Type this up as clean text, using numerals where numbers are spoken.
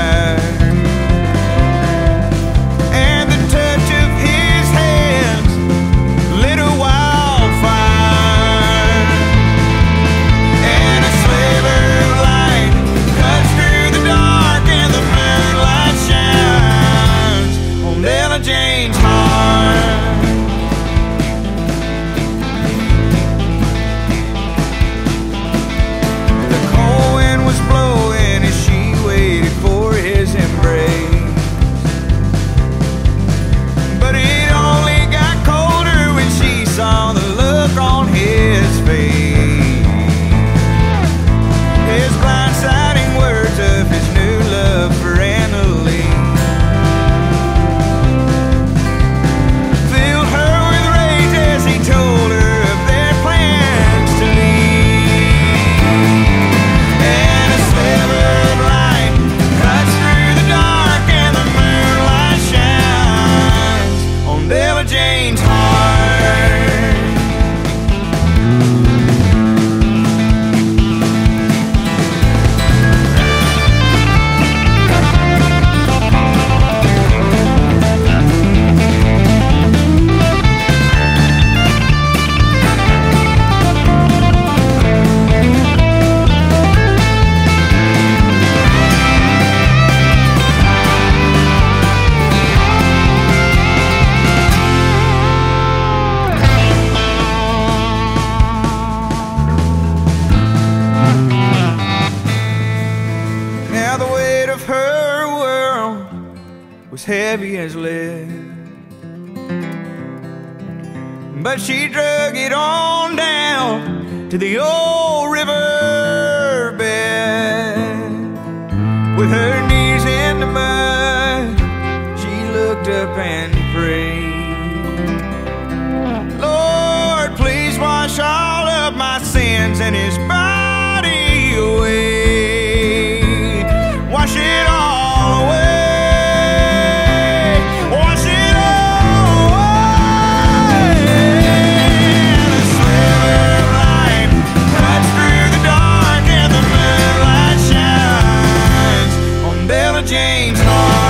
and the touch of his hands lit a wildfire, and a sliver of light cuts through the dark, and the moonlight shines on Della Jane's heart. Was heavy as lead, but she drug it on down to the old riverbed. With her knees in the mud, she looked up and prayed, Lord, please wash all of my sins and his body away. Wash it all away. Jane's heart.